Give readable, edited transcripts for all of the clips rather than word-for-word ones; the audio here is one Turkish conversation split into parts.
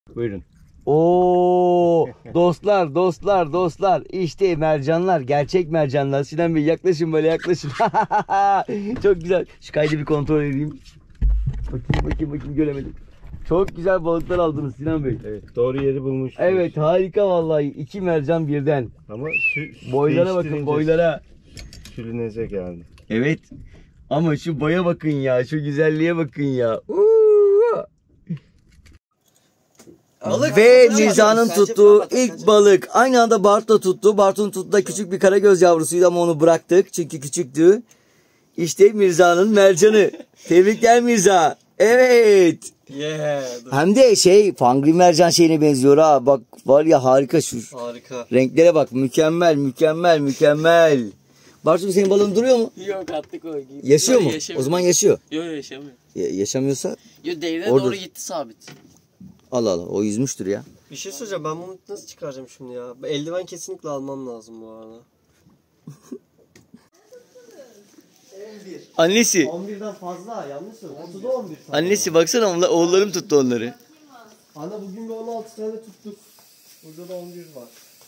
Buyurun. Oo dostlar işte mercanlar, gerçek mercanlar. Sinan Bey yaklaşın, böyle yaklaşın. Çok güzel. Şu kaydı bir kontrol edeyim. Bakayım göremedim. Çok güzel balıklar aldınız Sinan Bey. Evet, doğru yeri bulmuşsunuz. Evet, harika vallahi. 2 mercan birden. Ama boylara bakın, boylara. Sülüneze geldi. Evet. Ama şu boya bakın ya, şu güzelliğe bakın ya. Ve Mirza'nın tuttuğu ilk balık. Aynı anda Bart da tuttu. Bart'ın tuttuğu da küçük bir karagöz yavrusuydu ama onu bıraktık çünkü küçüktü. İşte Mirza'nın mercanı. Tebrikler Mirza. Evet. Yeah. Hem de fangri mercan şeyine benziyor ha. Bak var ya, harika şu. Harika. Renklere bak, mükemmel. Bartu'm, senin balığın duruyor mu? Yok, attık o. Yaşıyor mu? O zaman yaşıyor. Yok, yaşamıyor. Yaşamıyorsa? Yok, devrine doğru gitti sabit. Allah o yüzmüştür ya. Bir şey söyleyeceğim, ben bunu nasıl çıkaracağım şimdi ya? Eldiven kesinlikle almam lazım bu arada. Annesi. 11'den fazla, yanlış söylüyorum. 30'da 11 tane. Annesi baksana, oğullarım tuttu onları. Ana bugün bir 16 tane tuttuk. Burada da 11 var.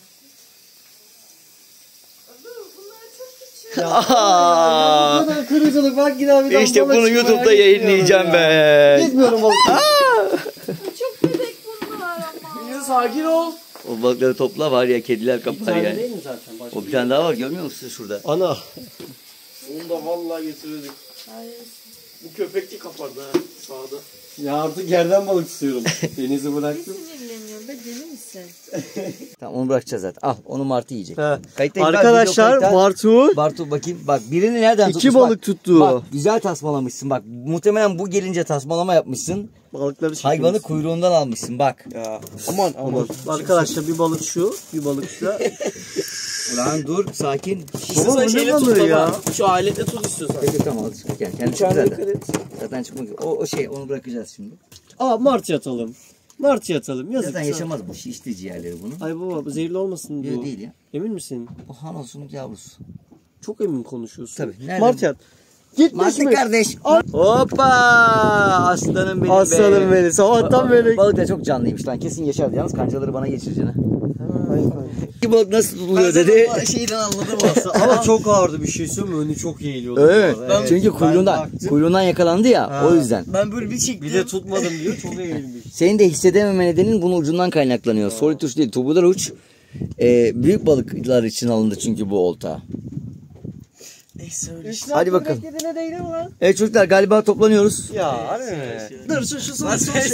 Aa, Bu kadar kırıcılık, bak yine abi. İşte bunu YouTube'da yayınlayacağım ben. Gitmiyorum balık. Çok bebek bunlar ama. Ya sakin ol. O balıkları topla, var ya, kediler Bir kapar tane yani. değil mi zaten? Başka O bir tane daha var, görmüyor musun şurada? Ana. Onu da vallahi getirdik. Hayır. Bu köpek de kapardı ha sağda. Ya artık yerden balık istiyorum. Denizi Ne bıraktım. sinirleniyorsun be, deli misin? Tamam, onu bırakacağız zaten. Al, onu Martı yiyecek. He. Kayıttayım, Arkadaşlar video Bartu Bartu bakayım. Bak, birini nereden tutmuş? 2 balık Bak, tuttu. Bak, güzel tasmalamışsın. Bak, muhtemelen bu gelince tasmalama yapmışsın. Balıkları Hayvanı kuyruğundan almışsın bak. Ya. Aman. Arkadaşlar bir balık şu, bir balık şu. Ulan dur, sakin. Baba bu ne balığı ya? Şu aletle tut istiyorsan. Peki tamam, al çıkar yani. Kendi çıktı zaten. Zaten çıkmak. Onu bırakacağız şimdi. Aa, martı atalım. Martı atalım. Yazık. Zaten sana. yaşamaz bu. Şişti ciğerleri bunun. Ay baba, bu zehirli olmasın bu. Yok, değil ya. Emin misin? O Hanos'un yavrusu. Çok emin konuşuyorsun. Tabii. Nereden? Martı at. Gitmiş Martı mi? kardeş. Hoppa! Aslanım benim Aslanım be. beni. Sabahtan beri. Balık da çok canlıymış lan. Kesin yaşardı. Yalnız kancaları bana geçireceğine. Hayır. Bir balık nasıl tutuluyor dedi. Şeyden anladım aslında. Ama çok ağırdı, bir şey söyleyeyim mi? Önü çok eğiliyordu. Evet. Ben- Çünkü kuyruğundan yakalandı ya. Ha. O yüzden. Ben böyle bir çektim. Bir de tutmadım diyor, çok eğilmiş. Senin de hissedememe nedenin bunun ucundan kaynaklanıyor. Solid uç değil. Tubular uç. Büyük balıklar için alındı çünkü bu olta. Neyse öyle. Hadi bakalım. Beklediğine değdi mi lan? Evet çocuklar, galiba toplanıyoruz. Ya harbi mi? Dur şu son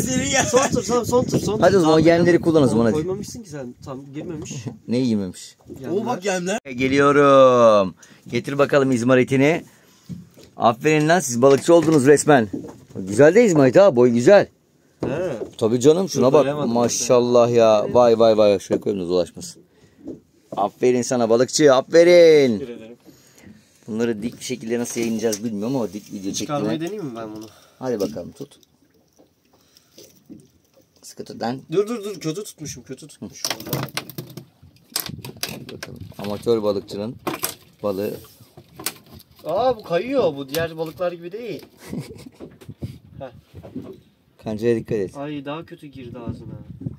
tur. Hadi o zaman yemleri kullan o zaman hadi. Koymamışsın ki sen, tam girmemiş. Ne yememiş? O bak yemler. Geliyorum. Getir bakalım izmaritini. Aferin lan, siz balıkçı oldunuz resmen. Güzel de izmarit ha, boy güzel. He. Tabii canım, şuna bak maşallah ya. Vay şöyle koyun da dolaşmasın. Aferin sana balıkçı, aferin. Teşekkür ederim. Bunları dik bir şekilde nasıl yayınlayacağız bilmiyorum ama dik video Çıkarmayı çektiğine. deneyeyim mi ben bunu? Hadi bakalım, tut. Sıkı tut lan. Dur kötü tutmuşum. Bakalım. Amatör balıkçının balığı. Aa, bu kayıyor, bu diğer balıklar gibi değil. Kancaya dikkat et. Ay, daha kötü girdi ağzına.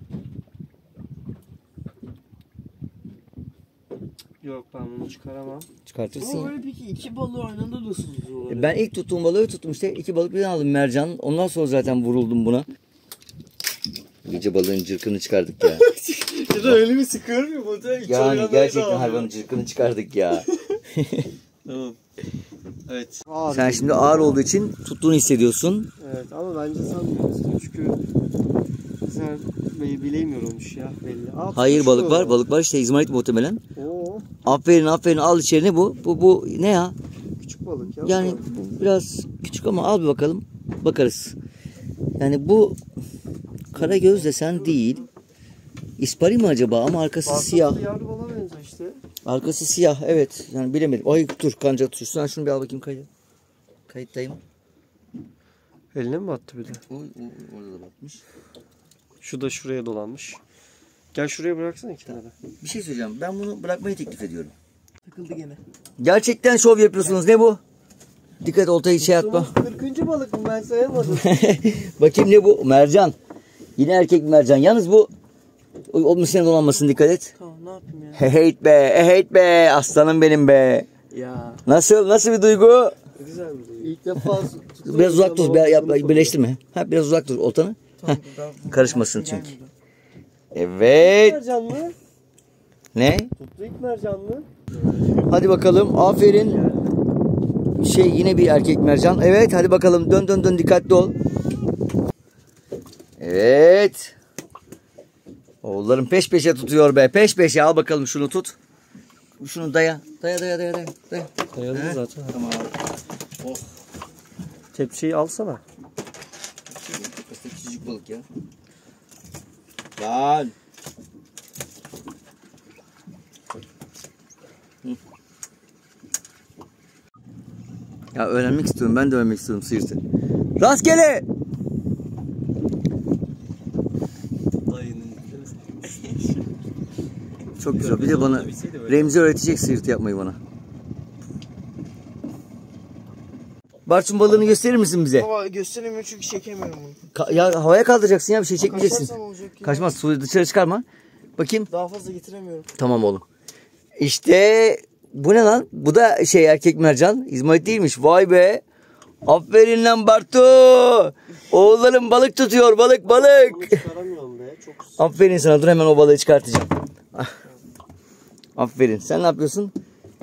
Yok, ben bunu çıkaramam. Çıkartırsın Ama ya. öyle peki iki balığı aynı anda nasıl tutuyorlar? Ben ilk tuttuğum balığı tuttum işte. 2 balık birden aldım, mercan. Ondan sonra zaten vuruldum buna. Gece balığın cırkını çıkardık ya. Ya da öyle bir sıkıyorum ya. Yani gerçekten hayvanın cırkını çıkardık ya. Tamam. Evet. Sen şimdi ağır olduğu için tuttuğunu hissediyorsun. Evet, ama bence sanmıyorum. Çünkü sen bilemiyor olmuş ya, belli. Aa, Hayır, balık tutuşuyor. var. Balık var işte, izmarit muhtemelen. Oo, Aferin al içerine bu. Bu ne ya? küçük balık ya. Yani bu biraz küçük ama al bir bakalım. Bakarız. Yani bu karagöz desen değil. İspari mi acaba, ama arkası siyah. Yavru balığa benziyor işte. Arkası siyah, evet. Yani bilemedim. Ay dur, kanca tutuyor. Sen şunu bir al bakayım kaydı. Kayıttayım. Eline mi battı bir de? Orada da batmış. Şu da şuraya dolanmış. Gel şuraya bıraksana kenara. Bir şey söyleyeceğim. Ben bunu bırakmayı teklif ediyorum. Takıldı gene. Gerçekten şov yapıyorsunuz. Ne bu? Dikkat, oltayı şey atma. 40. balık mı, ben sayamadım. Bakayım ne bu? Mercan. Yine erkek mercan. Yalnız bu o misine dolanmasın, dikkat et. Tamam ne yapayım ya? Heyt be, heyt be, aslanım benim be. Ya. Nasıl bir duygu? Güzel bir duygu. İlk defa Biraz uzak dur, birleştirme. Ha, biraz uzak dur oltanı. Tamam, Karışmasın Gelmiyor. çünkü. Evet. mercan mı? Ne? Tuttu ilk mercan mı? Hadi bakalım. Aferin. Yine bir erkek mercan. Evet, hadi bakalım. Dön dikkatli ol. Evet. Oğullarım peş peşe tutuyor be. Peş peşe. Al bakalım, şunu tut. Şunu daya. Daya. Dayalı zaten. Tamam. Tepsiyi alsana. Aslında küçücük balık ya. Lan. Ya öğrenmek istiyorum. Ben de öğrenmek istiyorum sıyırtı. Rastgele. Çok güzel. Bir de bana Remzi öğretecek sıyırtı yapmayı bana. Barçın balığını gösterir misin bize? Baba gösteremiyorum çünkü çekemiyorum bunu. Ya havaya kaldıracaksın ya, bir şey çekmeyeceksin. Kaçarsam olacak ya. Kaçmaz, suyu dışarı çıkarma. Bakayım. Daha fazla getiremiyorum. Tamam oğlum. İşte bu ne lan? Bu da erkek mercan. İzmarit değilmiş. Vay be. Aferin lan Bartu. Oğullarım balık tutuyor. Balık. Çıkaramıyorum be. Çok Aferin sana. Dur, hemen o balığı çıkartacağım. Ah. Aferin. Sen ne yapıyorsun?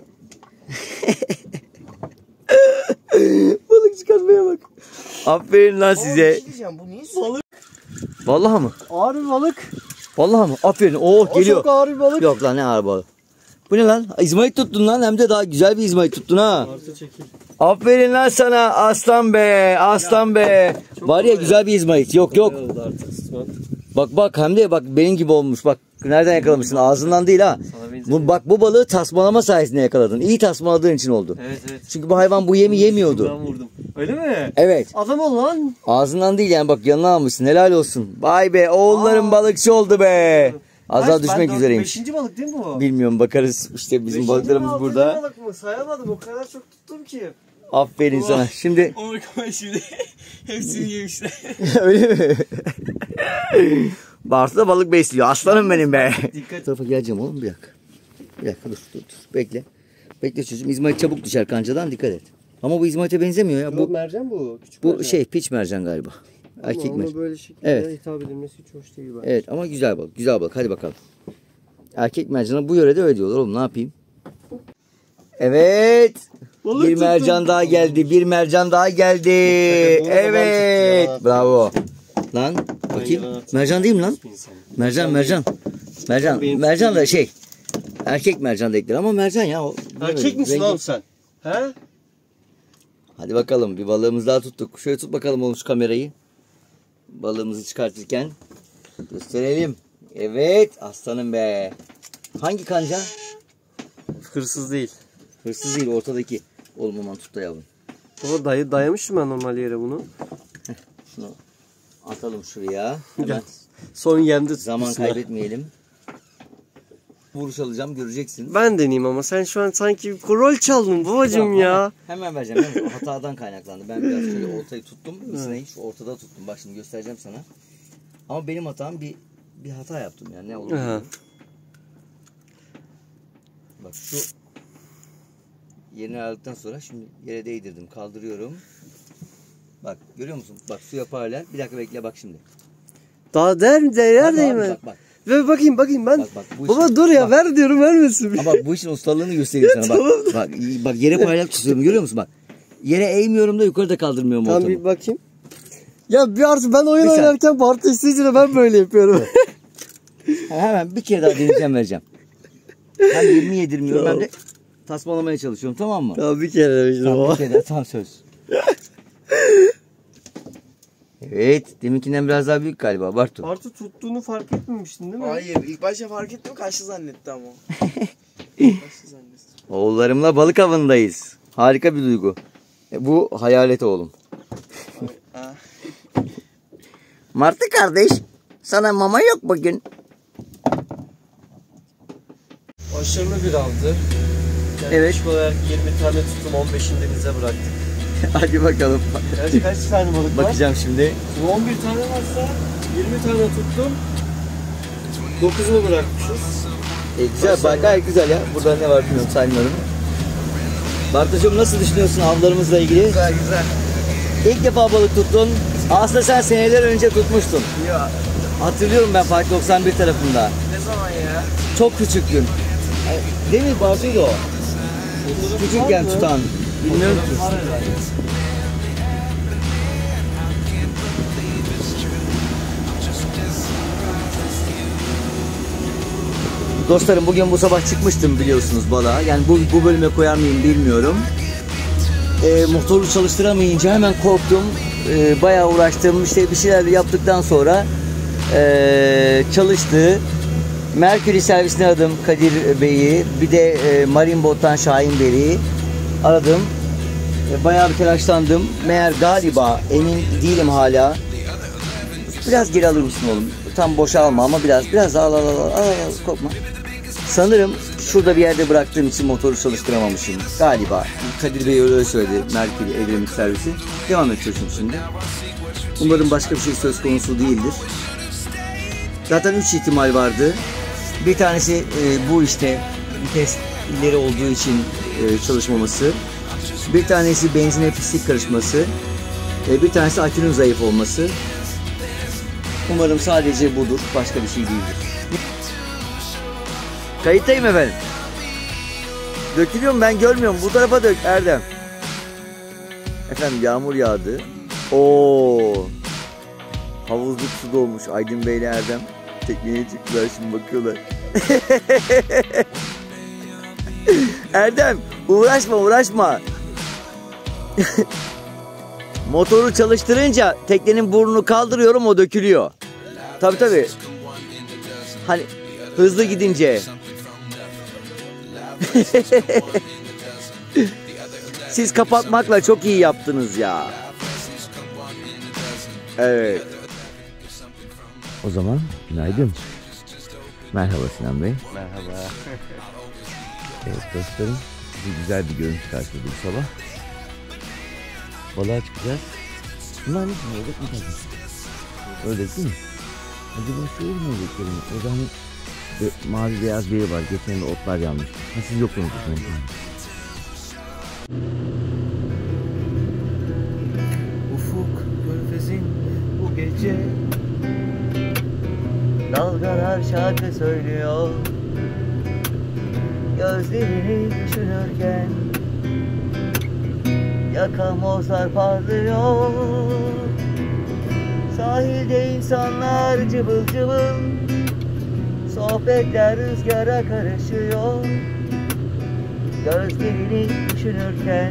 Balık çıkartmaya bak. Aferin lan Aa, bir size. şey diyeceğim, bu niye balık? Vallahi mı? ağır bir balık. Vallahi mı? Aferin. O Geliyor. çok ağır bir balık. Yok lan, ne ağır balık. Bu ne lan? İzmarit tuttun lan, hem de daha güzel bir İzmarit tuttun ha. Artı çekil. Aferin lan sana, aslan be, aslan be. Var ya, güzel bir İzmarit. Yok. Oldu artık Osman. Bak hem de bak benim gibi olmuş. Bak nereden yakalamışsın? Ağzından değil ha. Sana benziyor. Bak bu balığı tasmalama sayesinde yakaladın. İyi tasmaladığın için oldu. Evet. Çünkü bu hayvan bu yemi yemiyordu. Ben vurdum. Öyle mi? Evet. Adam ol lan. Ağzından değil yani, bak yanına almışsın. Helal olsun. Vay be, oğullarım balıkçı oldu be. Az daha düşmek üzereymiş. 5. balık değil mi bu? Bilmiyorum, bakarız. İşte bizim Beşinci balıklarımız mi, altıncı burada. balık mı? Sayamadım, o kadar çok tuttum ki. Aferin sana. Şimdi Amerika şimdi hepsini yemişler. öyle mi? Bartu da balık besliyor. Aslanım benim be. Dikkat. Bu tarafa geleceğim oğlum, bir dakika. Dur. Bekle. Bekle çocuğum. İzmarit çabuk düşer kancadan, dikkat et. Ama bu İzmarit'e benzemiyor ya. Bu mercan bu. Küçük Bu mercan. piç mercan galiba. Erkek Ama mercan. ona böyle şekilde Evet. hitap edilmesi hiç hoş değil bence. Evet ama güzel balık. Güzel balık. Hadi bakalım. Erkek mercana bu yörede öyle diyorlar oğlum, ne yapayım? Evet. Balık Bir mercan tuttum. daha geldi. Bir mercan daha geldi. Bunu da ben Evet. tuttum ya. Bravo. Lan bakayım. yalan Mercan değil mi lan? İnsan. Mercan. Benim Mercan da erkek mercan da ekler ama mercan ya. O, Erkek bilemedim. misin Rengi- oğlum sen? He? Hadi bakalım, bir balığımız daha tuttuk. Şöyle tut bakalım oğlum şu kamerayı. Balığımızı çıkartırken gösterelim. Evet, aslanım be. Hangi kanca? Hırsız değil. Hırsız değil, ortadaki. Oğlum aman tut da yavrum. Baba dayamışım ben normal yere bunu. Şunu atalım şuraya. Hemen Son yemde zaman Bismillah. kaybetmeyelim. Vuruş alacağım, göreceksin. Ben deneyeyim ama sen şu an sanki rol çaldın babacım Tamam, ya. Hemen vereceğim. O hatadan kaynaklandı. Ben biraz şöyle ortayı tuttum. Misineyi şu ortada tuttum. Bak şimdi göstereceğim sana. Ama benim hatam, bir hata yaptım yani. Ne oldu? Aha. Bak şu yerini aldıktan sonra şimdi yere değdirdim. Kaldırıyorum. Bak görüyor musun? Bak suya paralel. Bir dakika bekle, bak şimdi. Daha değer Bak değil abi, mi? bak. Ve bakayım ben. Bak, bu Baba işin- dur ya, bak. ver diyorum, vermesin. Ama bu işin ustalığını göstereyim sana. Bak yere paralel tutuyorum, görüyor musun? Bak. Yere eğmiyorum da yukarıda kaldırmıyorum Tamam, oltamı. bir bakayım. Ya bir artık ben oyun Bir saniye. oynarken Bartu isteyince ben böyle yapıyorum. Hemen bir kere daha deneyeceğim, vereceğim. Hem yerimi yedirmiyorum hem de tasmalamaya çalışıyorum, tamam mı? Tamam, bir kere demiştim Tamam, ama. bir kere daha, tam söz. Evet, deminkinden biraz daha büyük galiba Bartu. Bartu tuttuğunu fark etmemiştin değil mi? Hayır ilk başta fark ettim, kaçtı zannetti ama. Kaçtı zannetti. Oğullarımla balık avındayız. Harika bir duygu. Bu hayalet oğlum. Ha. Martı kardeş, sana mama yok bugün. Başarılı bir avdı. Evet. Yaklaşık olarak 20 tane tuttum, 15'ini denize bıraktık. Hadi bakalım. Kaç tane balık var? Bakacağım şimdi. Şimdi 11 tane varsa 20 tane tuttum. 9'unu bırakmışız. Güzel, gayet güzel ya. Burada ne var bilmiyorum, saymıyorum. Bartoş'um nasıl düşünüyorsun avlarımızla ilgili? Güzel güzel. İlk defa balık tuttun. Aslında sen seneler önce tutmuştun. Ya Hatırlıyorum ben Park 91 tarafında. ne zaman ya? Çok küçüktün. Değil mi Bartu'ydu o? Küçükken tutan. Bilmiyorum ki. Dostlarım bugün bu sabah çıkmıştım biliyorsunuz balığa. Yani bu bölüme koyar mıyım bilmiyorum. Motoru çalıştıramayınca hemen korktum. Bayağı uğraştım. İşte bir şeyler yaptıktan sonra çalıştı. Mercury servisini aradım Kadir Bey'i. Bir de Marine Boat'tan Şahin Bey'i aradım. Bayağı bir telaşlandım. Meğer galiba, emin değilim hala. Biraz geri alır mısın oğlum? Tam boşa alma ama biraz al korkma. Sanırım şurada bir yerde bıraktığım için motoru çalıştıramamışım. Galiba. Kadir Bey öyle söyledi. Mercury Edremit servisi. Devam ediyorum şimdi. Umarım başka bir şey söz konusu değildir. Zaten 3 ihtimal vardı. Bir tanesi bu işte vites ileri olduğu için çalışmaması. Bir tanesi benzine pislik karışması. Bir tanesi akünün zayıf olması. Umarım sadece budur. Başka bir şey değildir. Kayıttayım efendim. Dökülüyor mu? Ben görmüyorum. Bu tarafa dök Erdem. Efendim yağmur yağdı. Oo. Havuzluk su dolmuş. Aydın Bey ile Erdem tekneye çıktılar, şimdi bakıyorlar. Erdem uğraşma. Motoru çalıştırınca teknenin burnunu kaldırıyorum, o dökülüyor. Tabii. Hani hızlı gidince. Siz kapatmakla çok iyi yaptınız ya. Evet. O zaman günaydın. Merhaba Sinan Bey. Merhaba. Evet dostlarım, sizi güzel bir görüntü karşıladı bu sabah. Balığa çıkacağız. Bunlar ne için olacak mı tabii? Öyle değil mi? Acaba şöyle mi olacak? O zaman mavi beyaz biri var. Geçen de otlar yanmış. Ha, siz yoktunuz. Ufuk körfezinde bu gece dalgalar şarkı söylüyor. Gözlerini düşünürken yakamozlar parlıyor. Sahilde insanlar cıvıl cıvıl, sohbetler rüzgara karışıyor. Gözlerini düşünürken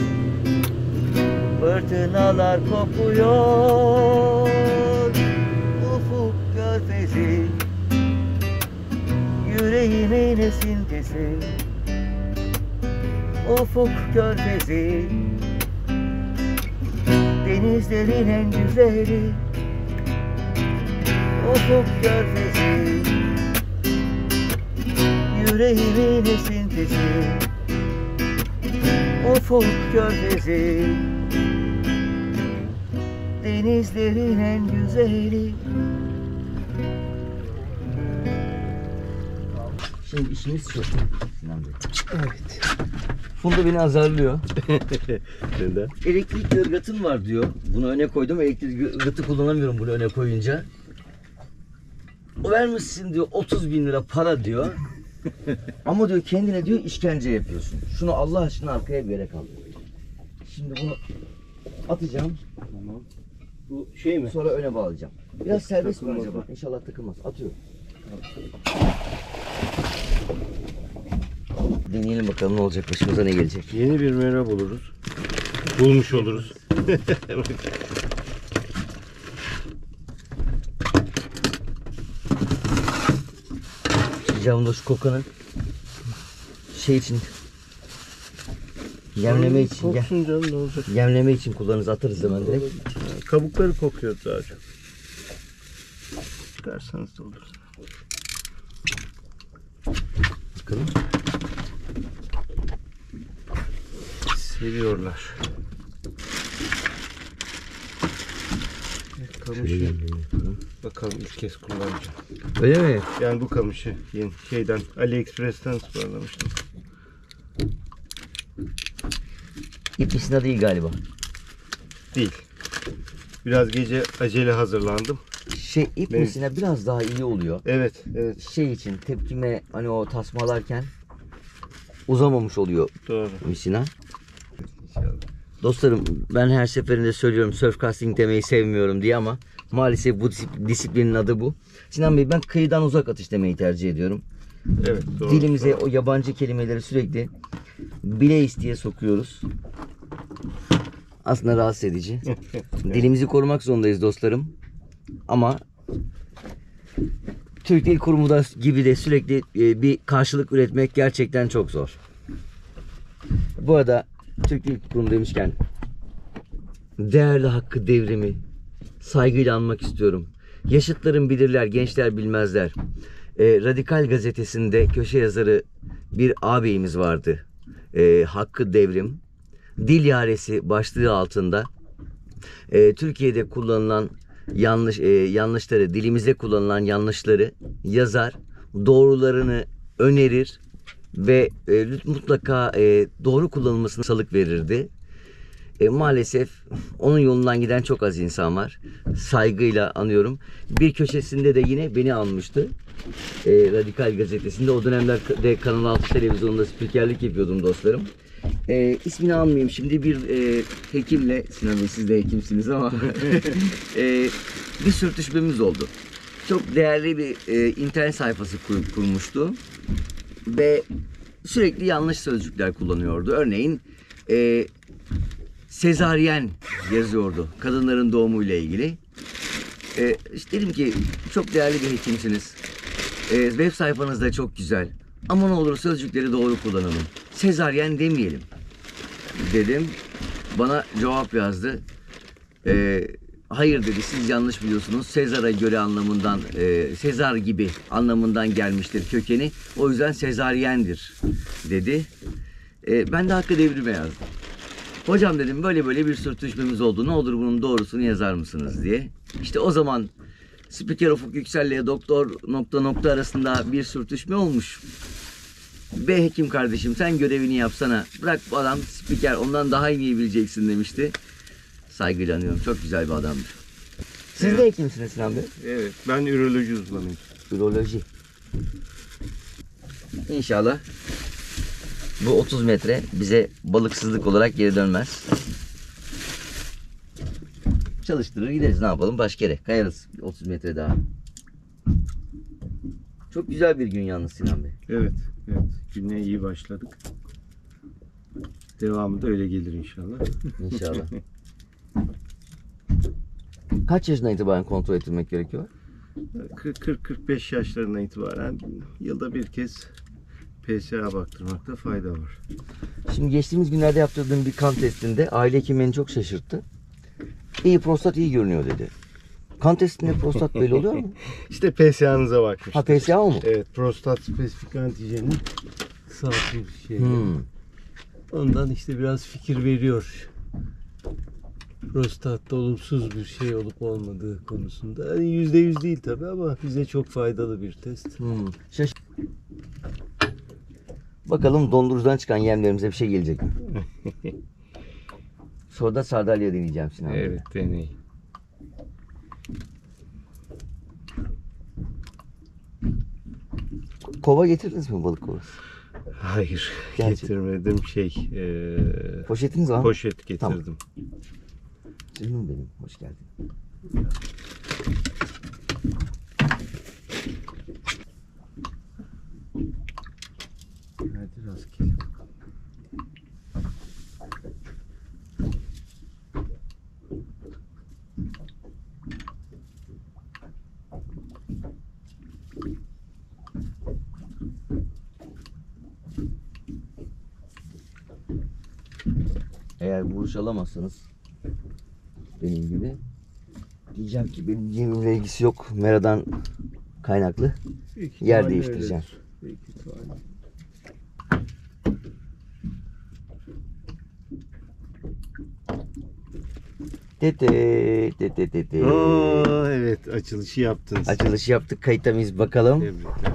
fırtınalar kopuyor. Ufuk körfezi yüreğimin esintisi. Ufuk körfezi denizlerin en güzeli. Ufuk körfezi yüreğimin esintisi. Ufuk körfezi denizlerin en güzeli. Şimdi işimiz şu Sinan Bey. Evet. Funda beni azarlıyor. Neden? Elektrikli ırgatım var diyor. Bunu öne koydum. Elektrikli ırgatı kullanamıyorum bunu öne koyunca. O vermişsin diyor 30.000 lira para diyor. Ama diyor kendine diyor işkence yapıyorsun. Şunu Allah aşkına arkaya bir yere kaldır. Şimdi bunu atacağım. Tamam. Bu şey mi? Sonra öne bağlayacağım. Biraz serbest mi Takılmaz acaba? mı? İnşallah takılmaz. Atıyorum. Deneyelim bakalım ne olacak, başımıza ne gelecek. Yeni bir mera buluruz. Bulmuş oluruz. Camda şu kokanın şey için, yemleme için, Koksun canım, ne olacak? yemleme için kullanırız, atarız hemen direkt. Kabukları kokuyor daha çok. Çıkarsanız da olur. Bakalım. Seviyorlar. Şöyle yemleme. Bakalım 3 kez kullanacağım. Öyle mi? Yani bu kamışı yeni şeyden AliExpress'ten ısmarlamıştım. İp misina değil galiba. Değil. Biraz gece acele hazırlandım. İp Benim- misina biraz daha iyi oluyor. Evet, evet. Şey için tepkime hani o tasmalarken uzamamış oluyor Doğru. misina. İnşallah. Dostlarım ben her seferinde söylüyorum surf casting demeyi sevmiyorum diye ama maalesef bu disiplinin adı bu. Sinan Bey ben kıyıdan uzak atış demeyi tercih ediyorum. Evet, doğru. Dilimize doğru. o yabancı kelimeleri sürekli bileyiz diye sokuyoruz. Aslında rahatsız edici. Dilimizi korumak zorundayız dostlarım. Ama Türk Dil Kurumu da gibi de sürekli bir karşılık üretmek gerçekten çok zor. Bu arada Türk Dil Kurumu demişken değerli Hakkı Devrim'i saygıyla anmak istiyorum. Yaşıtlarım bilirler, gençler bilmezler. Radikal gazetesinde köşe yazarı bir ağabeyimiz vardı. Hakkı Devrim. Dil Yaresi başlığı altında Türkiye'de kullanılan yanlışları, dilimizde kullanılan yanlışları yazar, doğrularını önerir ve mutlaka doğru kullanılmasına salık verirdi. Maalesef onun yolundan giden çok az insan var. Saygıyla anıyorum. Bir köşesinde de yine beni anmıştı. Radikal gazetesinde. O dönemlerde Kanal 6 televizyonunda spikerlik yapıyordum dostlarım. İsmini almayayım. Şimdi bir hekimle, Sinan Bey siz de hekimsiniz ama bir sürtüşmemiz oldu. Çok değerli bir internet sayfası kurmuştu. Ve sürekli yanlış sözcükler kullanıyordu. Örneğin sezaryen yazıyordu kadınların doğumuyla ilgili. İşte dedim ki çok değerli bir hekimsiniz. Web sayfanız da çok güzel. Ama ne olur sözcükleri doğru kullanalım. Sezaryen demeyelim dedim. Bana cevap yazdı. Hayır dedi, siz yanlış biliyorsunuz. Sezar'a göre anlamından, Sezar gibi anlamından gelmiştir kökeni. O yüzden sezaryendir dedi. Ben de Hakkı Devrim'e yazdım. Hocam dedim böyle bir sürtüşmemiz oldu. Ne olur bunun doğrusunu yazar mısınız diye. İşte o zaman Spiker Ufuk Yüksel'le doktor ... arasında bir sürtüşme olmuş. Be hekim kardeşim sen görevini yapsana. Bırak bu adam spiker, ondan daha iyi bileceksin demişti. Saygıyla anıyorum. Çok güzel bir adamdır. Siz de hekimsiniz Sinan Bey. Evet, ben üroloji uzmanıyım. Üroloji. İnşallah bu 30 metre bize balıksızlık olarak geri dönmez. Çalıştırır gideriz, ne yapalım, başka yere kayarız 30 metre daha. Çok güzel bir gün yalnız Sinan Bey. Evet, evet. Güne iyi başladık. Devamı da öyle gelir inşallah. İnşallah. Kaç yaşından itibaren kontrol ettirmek gerekiyor? 40-45 yaşlarına itibaren yılda bir kez PSA baktırmakta fayda var. Şimdi geçtiğimiz günlerde yaptırdığım bir kan testinde aile hekim beni çok şaşırttı. İyi, prostat iyi görünüyor dedi. Kan testinde prostat belli oluyor mu? İşte PSA'nıza bakmış. Ha, PSA o mu? Evet, prostat spesifik antijenin sağlıklı bir şey. Hmm. Ondan işte biraz fikir veriyor. Prostatta olumsuz bir şey olup olmadığı konusunda. Yani %100 değil tabii ama bize çok faydalı bir test. Bakalım dondurucudan çıkan yemlerimize bir şey gelecek mi? Sonra da sardalya deneyeceğim Sinan Bey. Evet, deney. Kova getirdiniz mi, balık kovası? Hayır, Gerçekten. getirmedim Poşetiniz var mı? poşet getirdim. Tamam. Canım benim, hoş geldin. Hadi rastgele. Eğer vuruş alamazsanız benim gibi diyeceğim ki benim yemimle ilgisi yok. Meradan kaynaklı. Yer değiştireceğim. Büyük ihtimalle. Oo, evet açılışı yaptınız. Açılışı yaptık. Kayıtta mıyız bakalım. Tebrikler.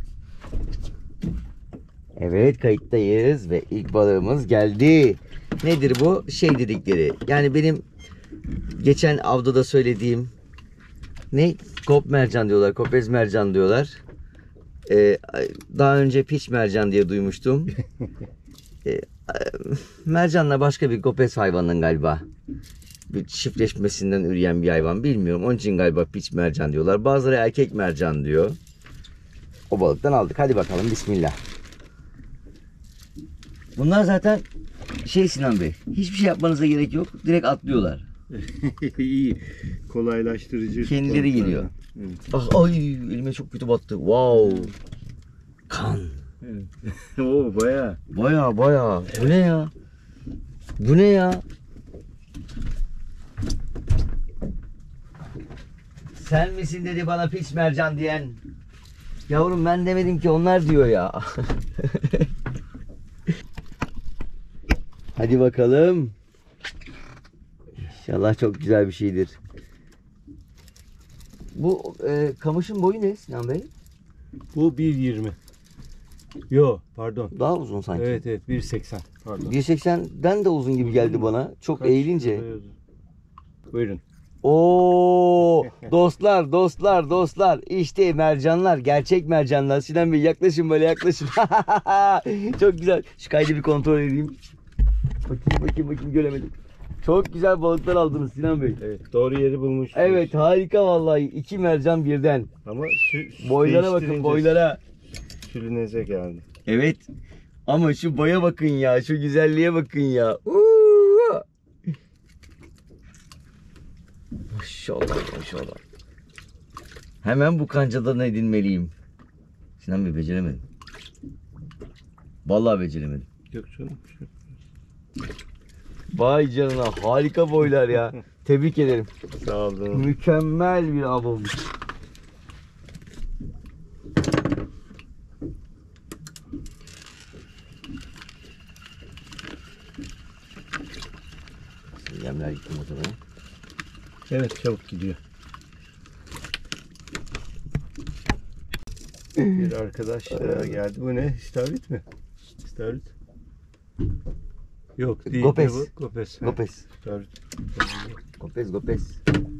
Evet, kayıttayız ve ilk balığımız geldi. Nedir bu? Şey dedikleri. Yani benim geçen avda da söylediğim ne? Kop mercan diyorlar. Kopez mercan diyorlar. Daha önce piç mercan diye duymuştum. Mercanla başka bir kopez hayvanının galiba. Bir çiftleşmesinden üreyen bir hayvan. Bilmiyorum. Onun için galiba piç mercan diyorlar. Bazıları erkek mercan diyor. O balıktan aldık. Hadi bakalım. Bismillah. Bunlar zaten şey Sinan Bey. Hiçbir şey yapmanıza gerek yok. Direkt atlıyorlar. İyi. Kolaylaştırıcı. Kendileri balıklardan. geliyor. Evet. Ah, ay elime çok kötü battı. Wow. Kan. Oo baya. Baya. Bu ne ya? Bu ne ya? Sen misin dedi bana piç mercan diyen. Yavrum ben demedim ki, onlar diyor ya. Hadi bakalım. İnşallah çok güzel bir şeydir. Bu kamışın boyu ne Sinan Bey? Bu 1.20. Yo pardon. Daha uzun sanki. Evet 1.80. Pardon. 1.80'den de uzun gibi geldi bana. Çok Kaç eğilince. kiloya- Buyurun. Oo, dostlar. İşte mercanlar, gerçek mercanlar. Sinan Bey yaklaşın, böyle yaklaşın. Çok güzel. Şu kaydı bir kontrol edeyim. Bakayım göremedim. Çok güzel balıklar aldınız Sinan Bey. Evet doğru yeri bulmuş. Evet, harika vallahi. 2 mercan birden. Ama Boylara bakın, değiştirince boylara. Sülüneze geldi. Evet. Ama şu boya bakın ya, şu güzelliğe bakın ya. Maşallah. Hemen bu kancadan edinmeliyim. Sinan Bey beceremedim. Vallahi beceremedim. Yok canım. Vay canına, harika boylar ya. Tebrik ederim. Sağ olun. Mükemmel bir av olmuş. Yemler gitti muhtemelen. Evet çabuk gidiyor. Bir arkadaş daha geldi. Bu ne? İstavrit mi? İstavrit. Yok değil. Gopez. Bu. Gopez. ha. Gopez. İstavrit. Gopez.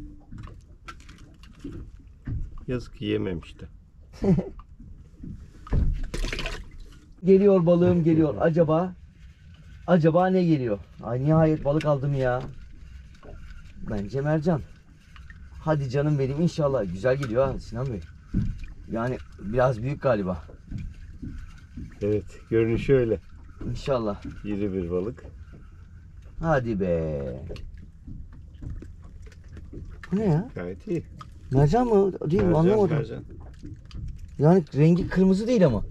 Yazık ki yememişti. Geliyor balığım geliyor. Acaba ne geliyor? Ay nihayet balık aldım ya. Bence mercan. Hadi canım benim, inşallah. Güzel geliyor ha Sinan Bey. Yani biraz büyük galiba. Evet görünüşü öyle. İnşallah. İri bir balık. Hadi be. Bu ne ya? Gayet iyi. Mercan mı? Değil mi? Mercan, Anlamadım. mercan. Yani rengi kırmızı değil ama.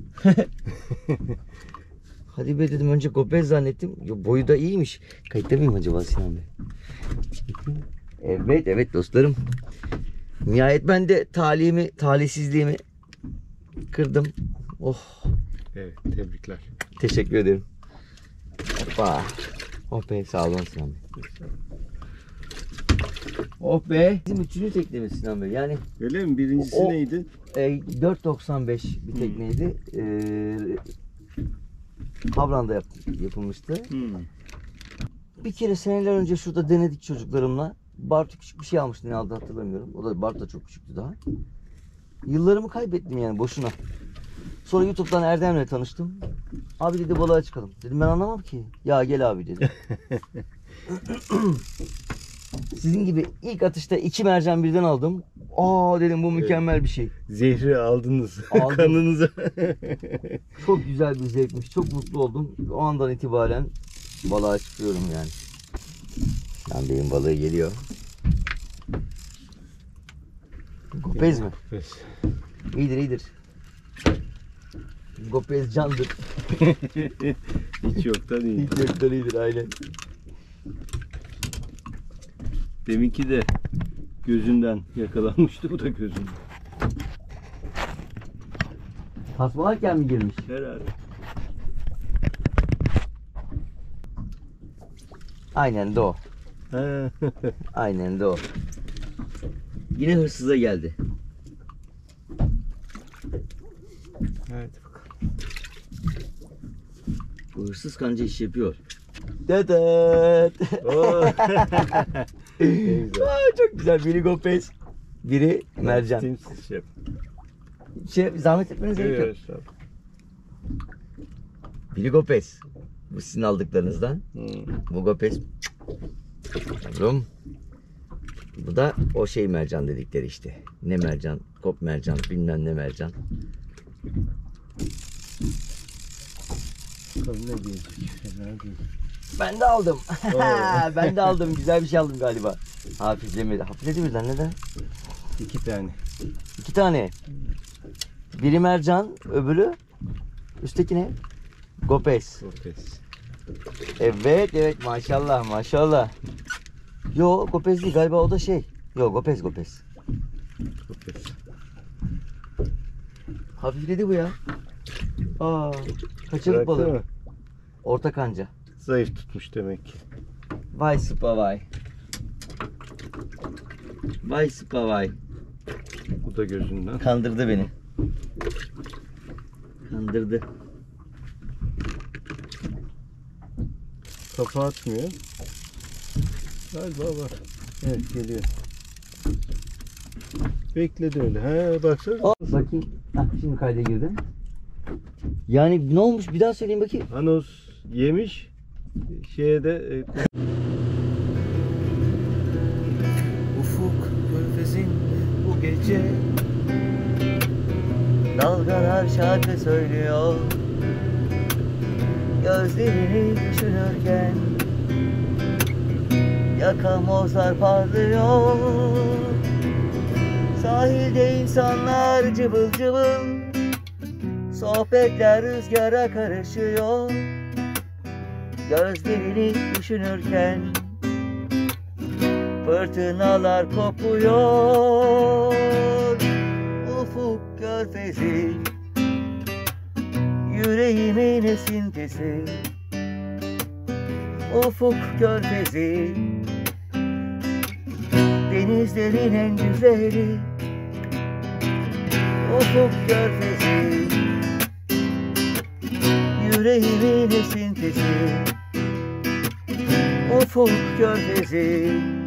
Hadi be dedim, önce gopez zannettim. Yo, boyu da iyiymiş. Kayıtta mıyım acaba Sinan Bey? Evet dostlarım. Nihayet ben de talihsizliğimi kırdım. Oh, Evet tebrikler. teşekkür ederim. Hoppa. Oh be, sağ olun Sinan Bey. Oh be. Bizim üçüncü teknemiz Sinan Bey. Yani Öyle mi? Birincisi O- neydi? 4.95 bir tekneydi. Havran'da yapılmıştı. Bir kere seneler önce şurada denedik çocuklarımla. Bartu küçük bir şey almıştı, ne aldı hatırlamıyorum. O da Bartu da çok küçüktü daha. Yıllarımı kaybettim yani boşuna. Sonra YouTube'dan Erdem'le tanıştım. Abi dedi balığa çıkalım. Dedim ben anlamam ki. Ya gel abi dedi. Sizin gibi ilk atışta 2 mercan birden aldım. Aa dedim, bu mükemmel bir şey. Zehri aldınız. Aldım. Kanınıza. Çok güzel bir zevkmiş. Çok mutlu oldum. O andan itibaren balığa çıkıyorum yani. Sinan Bey'in balığı geliyor. Gopez mi? Pes. İyidir. Gopez candır. Hiç yoktan iyi. Hiç yoktan iyidir aynen. Deminki de gözünden yakalanmıştı. Bu da gözünden. Tasmalarken mi girmiş? Herhalde. Aynen de o. Ha. Aynen de o. Yine hırsıza geldi. Hadi bakalım. Bu hırsız kanca iş yapıyor. Dedet. Oo. Ne güzel. Çok güzel. Biri Gopez. Biri mercan. Timsiz şef. Zahmet etmeniz gerekiyor. Evet. Biri Gopez. Bu sizin aldıklarınızdan. Bu Gopez. Yavrum. Bu da o şey mercan dedikleri işte. Ne mercan? Kop mercan. Bilmem ne mercan. Bakalım ne diyecek. Fena değil. Ben de aldım. Ben de aldım. Güzel bir şey aldım galiba. Hafiflemedi. Hafifledi birden. Neden? 2 tane. 2 tane. Biri mercan. Öbürü. Üstteki ne? Gopez. Gopez. Evet evet maşallah maşallah. Yo Gopez değil galiba o da şey. Yo Gopez. Gopez. Hafifledi bu ya. Aa, kaçırdık Bıraktı balığı. mı? Orta kanca. Zayıf tutmuş demek ki. Vay sıpa vay. Vay sıpa vay. Bu da gözünden. Kandırdı beni. Kandırdı. Kafa atmıyor. Galiba var. Evet geliyor. Bekledi öyle. He baksana. Bakayım. Hah, şimdi kayda girdim. Yani ne olmuş bir daha söyleyeyim bakayım. Anos yemiş. Şeye de Ufuk körfezinde bu gece dalgalar şarkı söylüyor. Gözlerini düşünürken yakamozlar parlıyor. Sahilde insanlar cıvıl cıvıl, sohbetler rüzgara karışıyor. Gözlerini düşünürken fırtınalar kopuyor. Ufuk körfezi, yüreğimin esintisi. Ufuk körfezi, denizlerin en güzeli. Ufuk körfezi, yüreğimin esintisi. Ufuk körfezi.